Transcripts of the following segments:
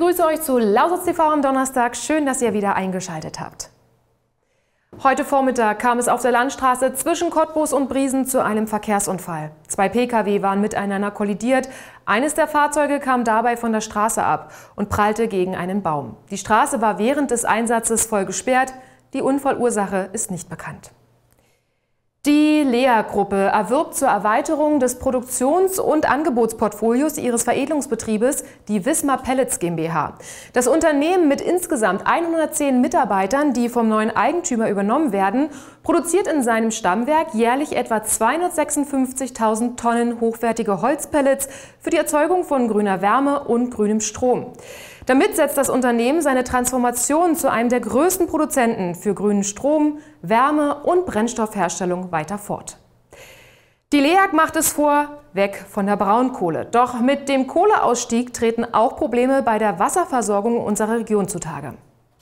grüße euch zu Lausitz TV am Donnerstag. Schön, dass ihr wieder eingeschaltet habt. Heute Vormittag kam es auf der Landstraße zwischen Cottbus und Briesen zu einem Verkehrsunfall. 2 Pkw waren miteinander kollidiert. Eines der Fahrzeuge kam dabei von der Straße ab und prallte gegen einen Baum. Die Straße war während des Einsatzes voll gesperrt. Die Unfallursache ist nicht bekannt. Die Lea-Gruppe erwirbt zur Erweiterung des Produktions- und Angebotsportfolios ihres Veredelungsbetriebes die Wismar Pellets GmbH. Das Unternehmen mit insgesamt 110 Mitarbeitern, die vom neuen Eigentümer übernommen werden, produziert in seinem Stammwerk jährlich etwa 256.000 Tonnen hochwertige Holzpellets für die Erzeugung von grüner Wärme und grünem Strom. Damit setzt das Unternehmen seine Transformation zu einem der größten Produzenten für grünen Strom, Wärme und Brennstoffherstellung weiter fort. Die LEAG macht es vor, weg von der Braunkohle. Doch mit dem Kohleausstieg treten auch Probleme bei der Wasserversorgung unserer Region zutage.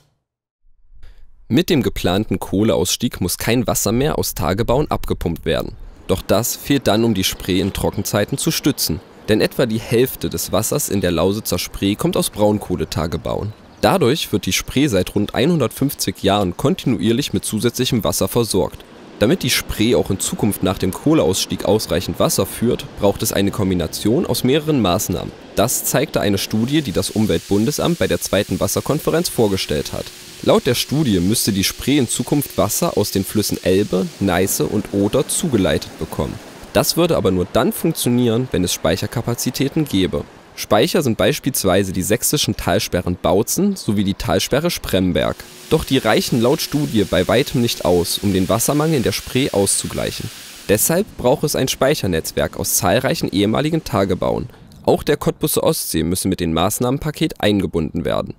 Mit dem geplanten Kohleausstieg muss kein Wasser mehr aus Tagebauen abgepumpt werden. Doch das fehlt dann, um die Spree in Trockenzeiten zu stützen. Denn etwa die Hälfte des Wassers in der Lausitzer Spree kommt aus Braunkohletagebauen. Dadurch wird die Spree seit rund 150 Jahren kontinuierlich mit zusätzlichem Wasser versorgt. Damit die Spree auch in Zukunft nach dem Kohleausstieg ausreichend Wasser führt, braucht es eine Kombination aus mehreren Maßnahmen. Das zeigte eine Studie, die das Umweltbundesamt bei der 2. Wasserkonferenz vorgestellt hat. Laut der Studie müsste die Spree in Zukunft Wasser aus den Flüssen Elbe, Neiße und Oder zugeleitet bekommen. Das würde aber nur dann funktionieren, wenn es Speicherkapazitäten gäbe. Speicher sind beispielsweise die sächsischen Talsperren Bautzen sowie die Talsperre Spremberg. Doch die reichen laut Studie bei weitem nicht aus, um den Wassermangel in der Spree auszugleichen. Deshalb braucht es ein Speichernetzwerk aus zahlreichen ehemaligen Tagebauen. Auch der Cottbuser Ostsee müsse mit dem Maßnahmenpaket eingebunden werden.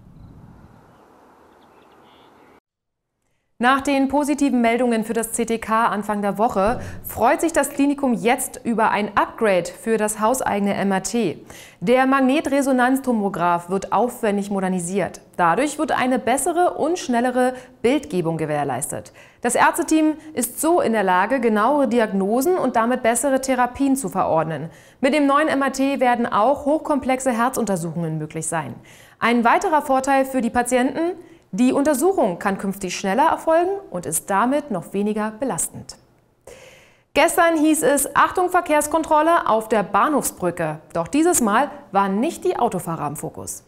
Nach den positiven Meldungen für das CTK Anfang der Woche freut sich das Klinikum jetzt über ein Upgrade für das hauseigene MRT. Der Magnetresonanztomograph wird aufwendig modernisiert. Dadurch wird eine bessere und schnellere Bildgebung gewährleistet. Das Ärzteteam ist so in der Lage, genauere Diagnosen und damit bessere Therapien zu verordnen. Mit dem neuen MRT werden auch hochkomplexe Herzuntersuchungen möglich sein. Ein weiterer Vorteil für die Patienten: die Untersuchung kann künftig schneller erfolgen und ist damit noch weniger belastend. Gestern hieß es Achtung Verkehrskontrolle auf der Bahnhofsbrücke. Doch dieses Mal waren nicht die Autofahrer im Fokus.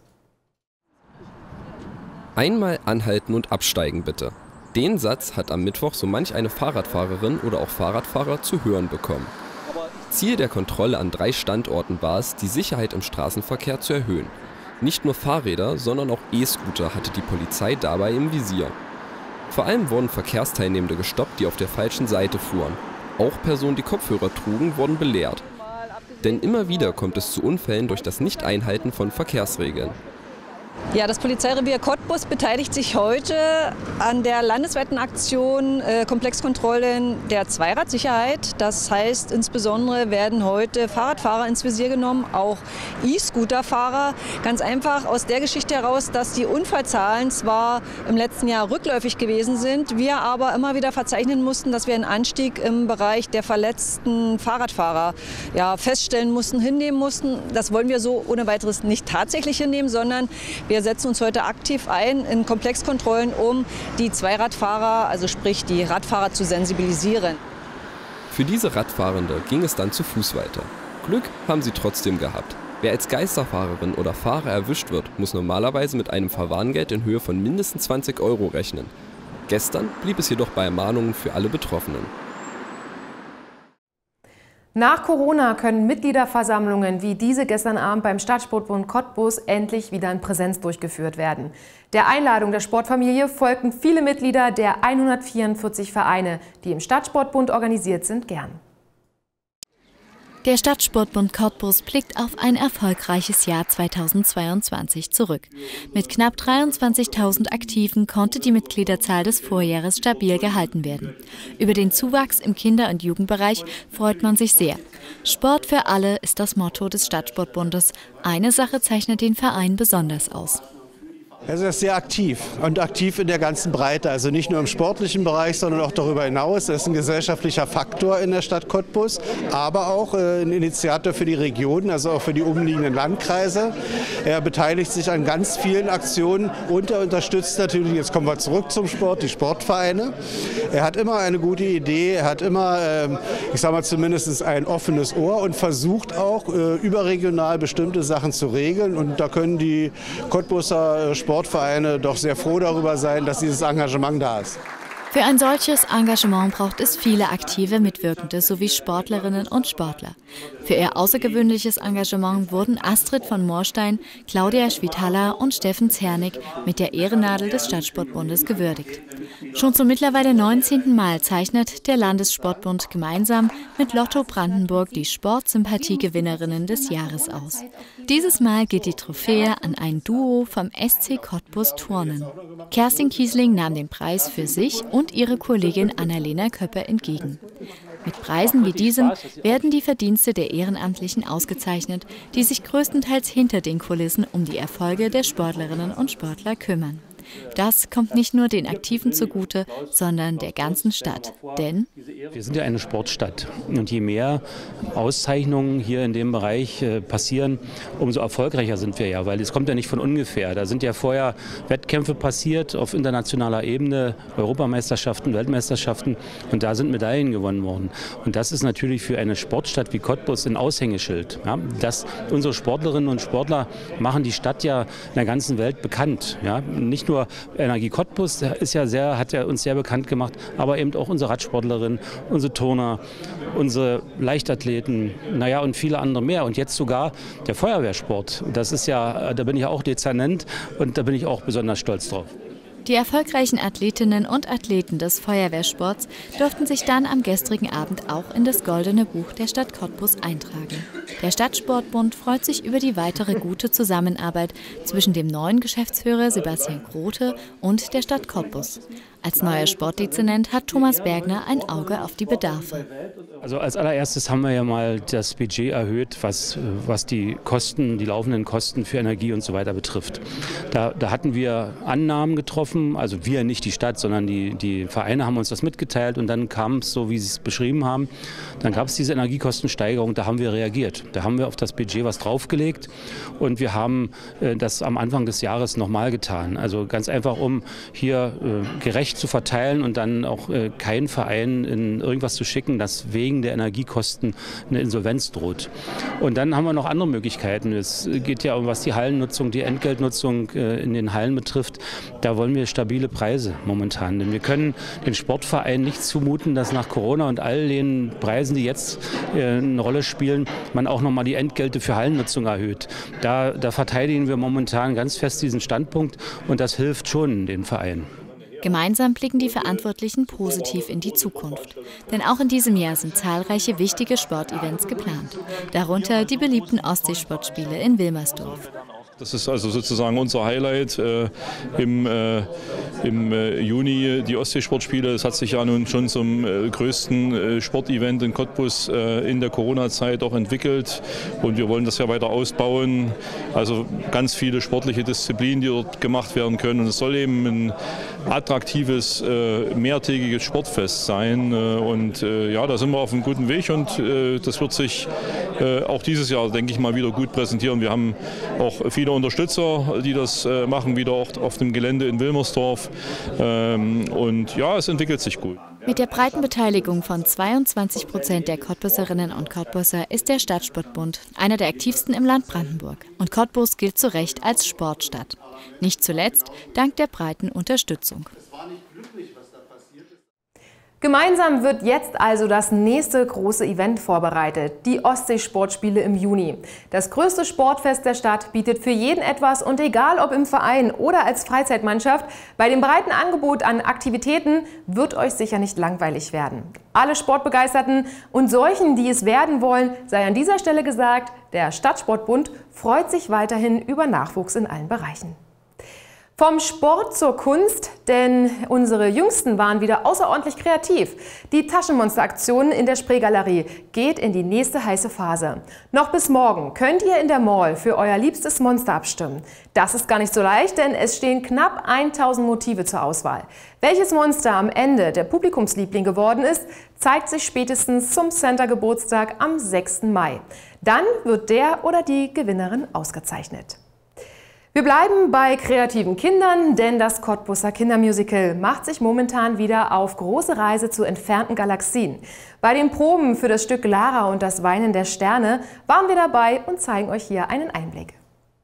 Einmal anhalten und absteigen bitte. Den Satz hat am Mittwoch so manch eine Fahrradfahrerin oder auch Fahrradfahrer zu hören bekommen. Ziel der Kontrolle an 3 Standorten war es, die Sicherheit im Straßenverkehr zu erhöhen. Nicht nur Fahrräder, sondern auch E-Scooter hatte die Polizei dabei im Visier. Vor allem wurden Verkehrsteilnehmende gestoppt, die auf der falschen Seite fuhren. Auch Personen, die Kopfhörer trugen, wurden belehrt. Denn immer wieder kommt es zu Unfällen durch das Nicht-Einhalten von Verkehrsregeln. Ja, das Polizeirevier Cottbus beteiligt sich heute an der landesweiten Aktion Komplexkontrollen der Zweiradsicherheit. Das heißt, insbesondere werden heute Fahrradfahrer ins Visier genommen, auch E-Scooter-Fahrer. Ganz einfach aus der Geschichte heraus, dass die Unfallzahlen zwar im letzten Jahr rückläufig gewesen sind, wir aber immer wieder verzeichnen mussten, dass wir einen Anstieg im Bereich der verletzten Fahrradfahrer feststellen mussten, hinnehmen mussten. Das wollen wir so ohne weiteres nicht tatsächlich hinnehmen, sondern wir setzen uns heute aktiv ein in Komplexkontrollen, um die Zweiradfahrer, also sprich die Radfahrer, zu sensibilisieren. Für diese Radfahrende ging es dann zu Fuß weiter. Glück haben sie trotzdem gehabt. Wer als Geisterfahrerin oder Fahrer erwischt wird, muss normalerweise mit einem Verwarngeld in Höhe von mindestens 20 € rechnen. Gestern blieb es jedoch bei Ermahnungen für alle Betroffenen. Nach Corona können Mitgliederversammlungen wie diese gestern Abend beim Stadtsportbund Cottbus endlich wieder in Präsenz durchgeführt werden. Der Einladung der Sportfamilie folgten viele Mitglieder der 144 Vereine, die im Stadtsportbund organisiert sind, gern. Der Stadtsportbund Cottbus blickt auf ein erfolgreiches Jahr 2022 zurück. Mit knapp 23.000 Aktiven konnte die Mitgliederzahl des Vorjahres stabil gehalten werden. Über den Zuwachs im Kinder- und Jugendbereich freut man sich sehr. Sport für alle ist das Motto des Stadtsportbundes. Eine Sache zeichnet den Verein besonders aus. Also er ist sehr aktiv und aktiv in der ganzen Breite, also nicht nur im sportlichen Bereich, sondern auch darüber hinaus. Er ist ein gesellschaftlicher Faktor in der Stadt Cottbus, aber auch ein Initiator für die Region, also auch für die umliegenden Landkreise. Er beteiligt sich an ganz vielen Aktionen und er unterstützt natürlich, jetzt kommen wir zurück zum Sport, die Sportvereine. Er hat immer eine gute Idee, er hat immer, ich sage mal zumindest ein offenes Ohr und versucht auch überregional bestimmte Sachen zu regeln. Und da können die Cottbuser Sportvereine doch sehr froh darüber sein, dass dieses Engagement da ist. Für ein solches Engagement braucht es viele aktive Mitwirkende sowie Sportlerinnen und Sportler. Für ihr außergewöhnliches Engagement wurden Astrid von Moorstein, Claudia Schwitala und Steffen Zernig mit der Ehrennadel des Stadtsportbundes gewürdigt. Schon zum mittlerweile 19. Mal zeichnet der Landessportbund gemeinsam mit Lotto Brandenburg die Sportsympathiegewinnerinnen des Jahres aus. Dieses Mal geht die Trophäe an ein Duo vom SC Cottbus Turnen. Kerstin Kiesling nahm den Preis für sich und ihre Kollegin Annalena Köppe entgegen. Mit Preisen wie diesem werden die Verdienste der Ehrenamtlichen ausgezeichnet, die sich größtenteils hinter den Kulissen um die Erfolge der Sportlerinnen und Sportler kümmern. Das kommt nicht nur den Aktiven zugute, sondern der ganzen Stadt. Denn wir sind ja eine Sportstadt und je mehr Auszeichnungen hier in dem Bereich passieren, umso erfolgreicher sind wir ja, weil es kommt ja nicht von ungefähr. Da sind ja vorher Wettkämpfe passiert auf internationaler Ebene, Europameisterschaften, Weltmeisterschaften und da sind Medaillen gewonnen worden. Und das ist natürlich für eine Sportstadt wie Cottbus ein Aushängeschild. Ja? Unsere Sportlerinnen und Sportler machen die Stadt ja in der ganzen Welt bekannt. Ja? Nicht nur Energie Cottbus hat ja uns sehr bekannt gemacht, aber eben auch unsere Radsportlerinnen, unsere Turner, unsere Leichtathleten, und viele andere mehr. Und jetzt sogar der Feuerwehrsport. Das ist ja, da bin ich auch Dezernent und da bin ich auch besonders stolz drauf. Die erfolgreichen Athletinnen und Athleten des Feuerwehrsports durften sich dann am gestrigen Abend auch in das Goldene Buch der Stadt Cottbus eintragen. Der Stadtsportbund freut sich über die weitere gute Zusammenarbeit zwischen dem neuen Geschäftsführer Sebastian Grote und der Stadt Cottbus. Als neuer Sportdezernent hat Thomas Bergner ein Auge auf die Bedarfe. Also als allererstes haben wir ja mal das Budget erhöht, was die Kosten, die laufenden Kosten für Energie und so weiter betrifft. Da hatten wir Annahmen getroffen, also wir nicht die Stadt, sondern die Vereine haben uns das mitgeteilt und dann kam es so, wie sie es beschrieben haben. Dann gab es diese Energiekostensteigerung, da haben wir reagiert. Da haben wir auf das Budget was draufgelegt und wir haben das am Anfang des Jahres nochmal getan. Also ganz einfach, um hier gerecht zu verteilen und dann auch keinen Verein in irgendwas zu schicken, das wegen der Energiekosten eine Insolvenz droht. Und dann haben wir noch andere Möglichkeiten. Es geht ja um, was die Hallennutzung, die Entgeltnutzung in den Hallen betrifft. Da wollen wir stabile Preise momentan. Denn wir können den Sportvereinen nicht zumuten, dass nach Corona und all den Preisen, die jetzt eine Rolle spielen, man auch nochmal die Entgelte für Hallennutzung erhöht. Da verteidigen wir momentan ganz fest diesen Standpunkt und das hilft schon den Vereinen. Gemeinsam blicken die Verantwortlichen positiv in die Zukunft. Denn auch in diesem Jahr sind zahlreiche wichtige Sportevents geplant. Darunter die beliebten Ostseesportspiele in Wilmersdorf. Das ist also sozusagen unser Highlight im Juni, die Ostseesportspiele. Es hat sich ja nun schon zum größten Sportevent in Cottbus in der Corona-Zeit auch entwickelt und wir wollen das ja weiter ausbauen. Also ganz viele sportliche Disziplinen, die dort gemacht werden können und es soll eben ein attraktives, mehrtägiges Sportfest sein und da sind wir auf einem guten Weg und das wird sich auch dieses Jahr, denke ich mal, wieder gut präsentieren. Wir haben auch viele Unterstützer, die das machen, wieder auch auf dem Gelände in Wilmersdorf. Und ja, es entwickelt sich gut. Mit der breiten Beteiligung von 22% der Cottbuserinnen und Cottbuser ist der Stadtsportbund einer der aktivsten im Land Brandenburg. Und Cottbus gilt zu Recht als Sportstadt. Nicht zuletzt dank der breiten Unterstützung. Gemeinsam wird jetzt also das nächste große Event vorbereitet, die Ostseesportspiele im Juni. Das größte Sportfest der Stadt bietet für jeden etwas und egal ob im Verein oder als Freizeitmannschaft, bei dem breiten Angebot an Aktivitäten wird euch sicher nicht langweilig werden. Alle Sportbegeisterten und solchen, die es werden wollen, sei an dieser Stelle gesagt, der Stadtsportbund freut sich weiterhin über Nachwuchs in allen Bereichen. Vom Sport zur Kunst, denn unsere Jüngsten waren wieder außerordentlich kreativ. Die Taschenmonster-Aktion in der Spree-Galerie geht in die nächste heiße Phase. Noch bis morgen könnt ihr in der Mall für euer liebstes Monster abstimmen. Das ist gar nicht so leicht, denn es stehen knapp 1000 Motive zur Auswahl. Welches Monster am Ende der Publikumsliebling geworden ist, zeigt sich spätestens zum Center-Geburtstag am 6. Mai. Dann wird der oder die Gewinnerin ausgezeichnet. Wir bleiben bei kreativen Kindern, denn das Cottbuser Kindermusical macht sich momentan wieder auf große Reise zu entfernten Galaxien. Bei den Proben für das Stück Lara und das Weinen der Sterne waren wir dabei und zeigen euch hier einen Einblick.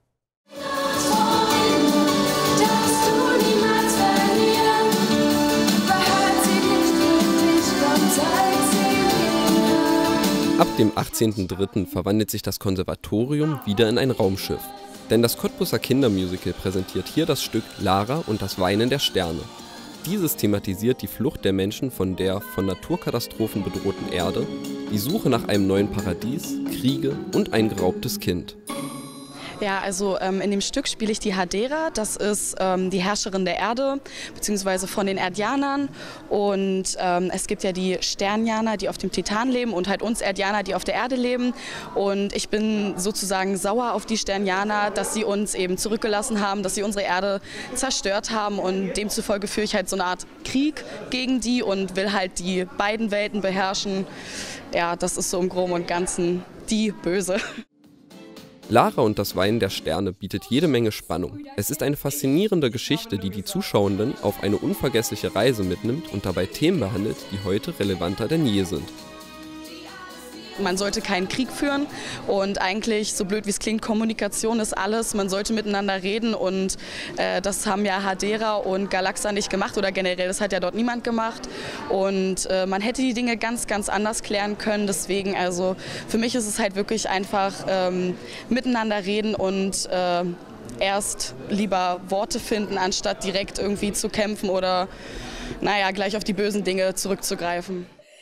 Ab dem 18.03. verwandelt sich das Konservatorium wieder in ein Raumschiff. Denn das Cottbuser Kindermusical präsentiert hier das Stück Lara und das Weinen der Sterne. Dieses thematisiert die Flucht der Menschen von der von Naturkatastrophen bedrohten Erde, die Suche nach einem neuen Paradies, Kriege und ein geraubtes Kind. Ja, also in dem Stück spiele ich die Hadera, das ist die Herrscherin der Erde, beziehungsweise von den Erdianern. Und es gibt ja die Sternjaner, die auf dem Titan leben und halt uns Erdianer, die auf der Erde leben. Und ich bin sozusagen sauer auf die Sternjaner, dass sie uns eben zurückgelassen haben, dass sie unsere Erde zerstört haben. Und demzufolge führe ich halt so eine Art Krieg gegen die und will halt die beiden Welten beherrschen. Ja, das ist so im Groben und Ganzen die Böse. Lara und das Weinen der Sterne bietet jede Menge Spannung. Es ist eine faszinierende Geschichte, die die Zuschauenden auf eine unvergessliche Reise mitnimmt und dabei Themen behandelt, die heute relevanter denn je sind. Man sollte keinen Krieg führen und eigentlich, so blöd wie es klingt, Kommunikation ist alles. Man sollte miteinander reden und das haben ja Hadera und Galaxa nicht gemacht oder generell, das hat ja dort niemand gemacht. Und man hätte die Dinge ganz, ganz anders klären können. Deswegen, also für mich ist es halt wirklich einfach miteinander reden und erst lieber Worte finden, anstatt direkt irgendwie zu kämpfen oder naja, gleich auf die bösen Dinge zurückzugreifen.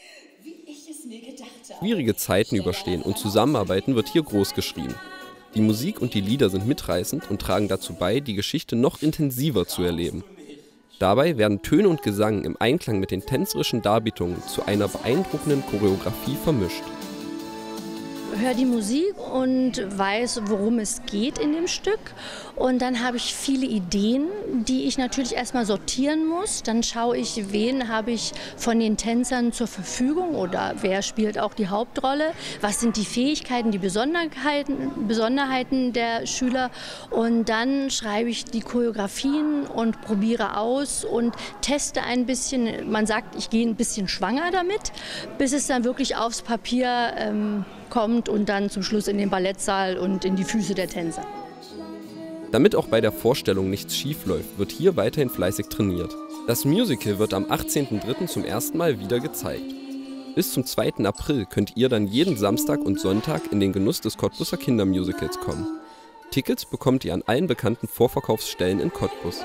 Schwierige Zeiten überstehen und zusammenarbeiten wird hier groß geschrieben. Die Musik und die Lieder sind mitreißend und tragen dazu bei, die Geschichte noch intensiver zu erleben. Dabei werden Töne und Gesang im Einklang mit den tänzerischen Darbietungen zu einer beeindruckenden Choreografie vermischt. Höre die Musik und weiß, worum es geht in dem Stück. Und dann habe ich viele Ideen, die ich natürlich erstmal sortieren muss. Dann schaue ich, wen habe ich von den Tänzern zur Verfügung oder wer spielt auch die Hauptrolle. Was sind die Fähigkeiten, die Besonderheiten der Schüler. Und dann schreibe ich die Choreografien und probiere aus und teste ein bisschen. Man sagt, ich gehe ein bisschen schwanger damit, bis es dann wirklich aufs Papier kommt und dann zum Schluss in den Ballettsaal und in die Füße der Tänzer. Damit auch bei der Vorstellung nichts schief läuft, wird hier weiterhin fleißig trainiert. Das Musical wird am 18.03. zum ersten Mal wieder gezeigt. Bis zum 2. April könnt ihr dann jeden Samstag und Sonntag in den Genuss des Cottbuser Kindermusicals kommen. Tickets bekommt ihr an allen bekannten Vorverkaufsstellen in Cottbus.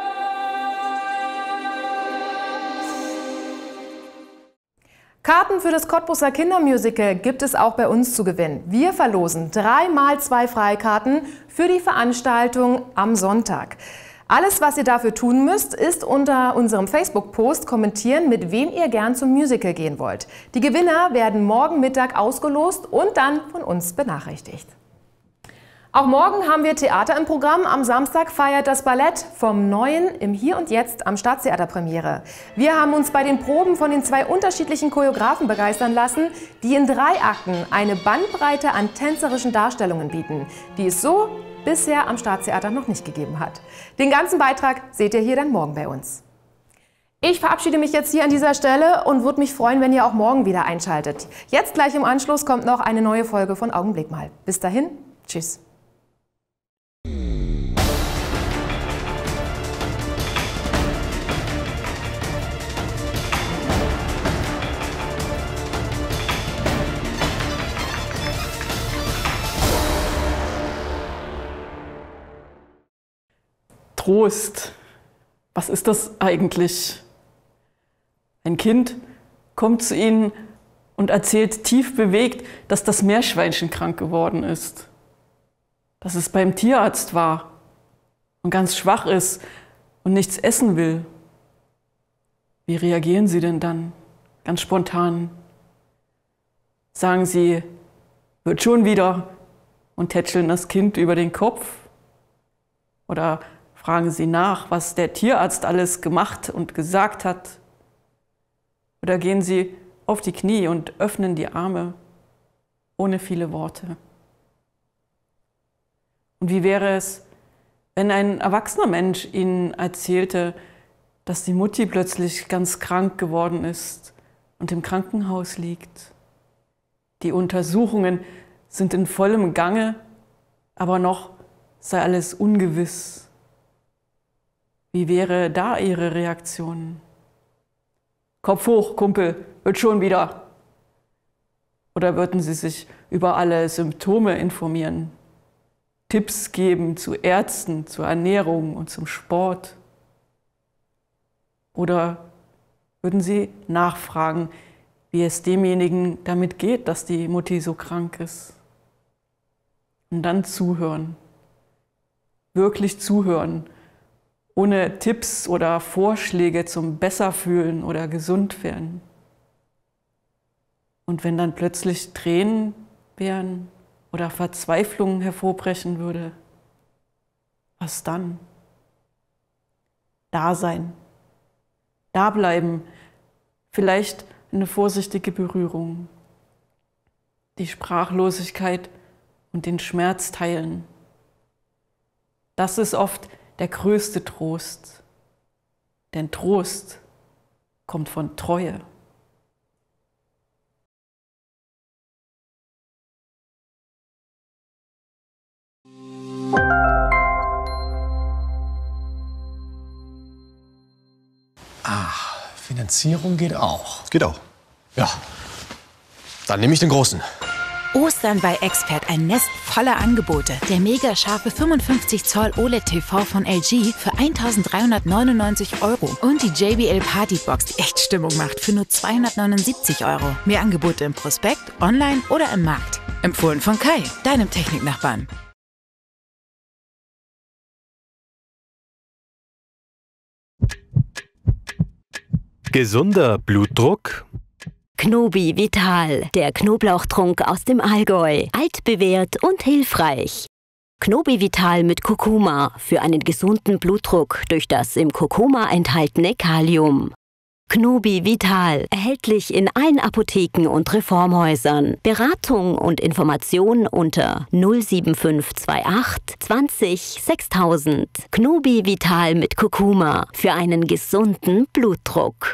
Karten für das Cottbuser Kindermusical gibt es auch bei uns zu gewinnen. Wir verlosen 3x2 Freikarten für die Veranstaltung am Sonntag. Alles, was ihr dafür tun müsst, ist unter unserem Facebook-Post kommentieren, mit wem ihr gern zum Musical gehen wollt. Die Gewinner werden morgen Mittag ausgelost und dann von uns benachrichtigt. Auch morgen haben wir Theater im Programm. Am Samstag feiert das Ballett vom Neuen im Hier und Jetzt am Staatstheater Premiere. Wir haben uns bei den Proben von den 2 unterschiedlichen Choreografen begeistern lassen, die in 3 Akten eine Bandbreite an tänzerischen Darstellungen bieten, die es so bisher am Staatstheater noch nicht gegeben hat. Den ganzen Beitrag seht ihr hier dann morgen bei uns. Ich verabschiede mich jetzt hier an dieser Stelle und würde mich freuen, wenn ihr auch morgen wieder einschaltet. Jetzt gleich im Anschluss kommt noch eine neue Folge von Augenblick mal. Bis dahin, tschüss. Trost. Was ist das eigentlich? Ein Kind kommt zu ihnen und erzählt tief bewegt, dass das Meerschweinchen krank geworden ist, dass es beim Tierarzt war und ganz schwach ist und nichts essen will, wie reagieren Sie denn dann ganz spontan? Sagen Sie, wird schon wieder und tätscheln das Kind über den Kopf? Oder fragen Sie nach, was der Tierarzt alles gemacht und gesagt hat? Oder gehen Sie auf die Knie und öffnen die Arme ohne viele Worte? Und wie wäre es, wenn ein erwachsener Mensch Ihnen erzählte, dass die Mutti plötzlich ganz krank geworden ist und im Krankenhaus liegt? Die Untersuchungen sind in vollem Gange, aber noch sei alles ungewiss. Wie wäre da Ihre Reaktion? Kopf hoch, Kumpel, wird schon wieder. Oder würden Sie sich über alle Symptome informieren? Tipps geben zu Ärzten, zur Ernährung und zum Sport? Oder würden Sie nachfragen, wie es demjenigen damit geht, dass die Mutti so krank ist? Und dann zuhören, wirklich zuhören, ohne Tipps oder Vorschläge zum Besserfühlen oder Gesundwerden. Und wenn dann plötzlich Tränen wären oder Verzweiflung hervorbrechen würde, was dann? Da sein, da bleiben, vielleicht eine vorsichtige Berührung, die Sprachlosigkeit und den Schmerz teilen. Das ist oft der größte Trost, denn Trost kommt von Treue. Finanzierung geht auch. Geht auch. Ja. Dann nehme ich den großen. Ostern bei Expert, ein Nest voller Angebote. Der mega scharfe 55 Zoll OLED-TV von LG für 1.399 € und die JBL Partybox, die echt Stimmung macht, für nur 279 €. Mehr Angebote im Prospekt, online oder im Markt. Empfohlen von Kai, deinem Techniknachbarn. Gesunder Blutdruck? Knobi Vital, der Knoblauchtrunk aus dem Allgäu. Altbewährt und hilfreich. Knobi Vital mit Kurkuma für einen gesunden Blutdruck durch das im Kurkuma enthaltene Kalium. Knobi Vital, erhältlich in allen Apotheken und Reformhäusern. Beratung und Information unter 07528 20 6000. Knobi Vital mit Kurkuma für einen gesunden Blutdruck.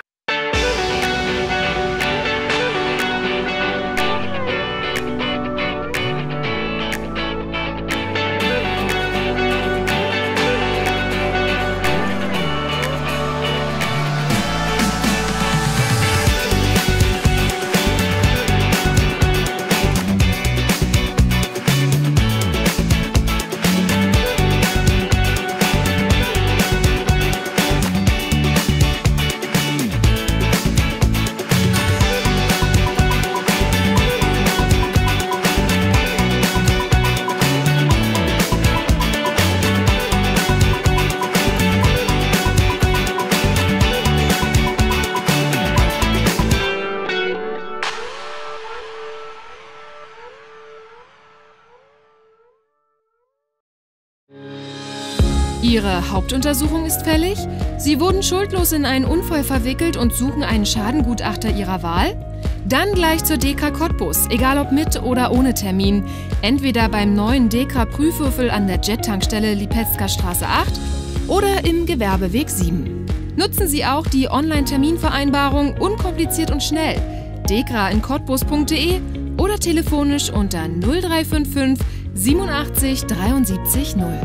Ihre Hauptuntersuchung ist fällig? Sie wurden schuldlos in einen Unfall verwickelt und suchen einen Schadengutachter Ihrer Wahl? Dann gleich zur DEKRA Cottbus, egal ob mit oder ohne Termin. Entweder beim neuen DEKRA Prüfwürfel an der Jet-Tankstelle Lipetzker Straße 8 oder im Gewerbeweg 7. Nutzen Sie auch die Online-Terminvereinbarung unkompliziert und schnell. dekra-in-cottbus.de oder telefonisch unter 0355 87 73 0.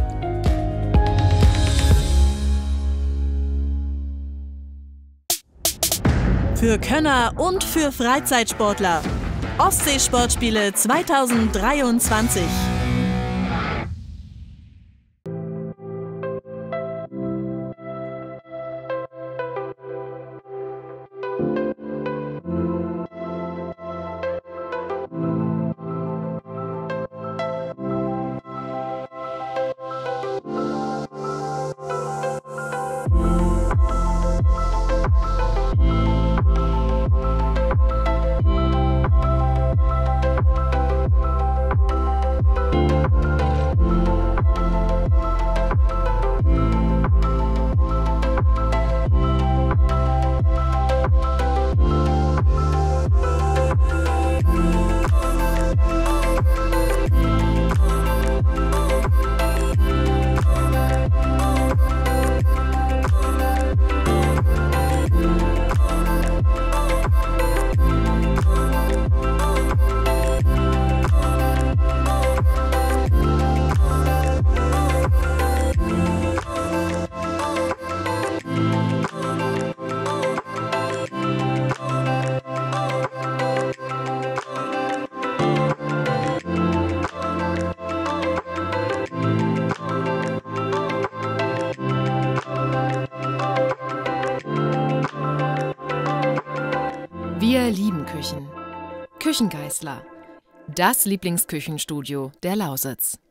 Für Könner und für Freizeitsportler. Ostseesportspiele 2023. Wir lieben Küchen. Küchengeißler. Das Lieblingsküchenstudio der Lausitz.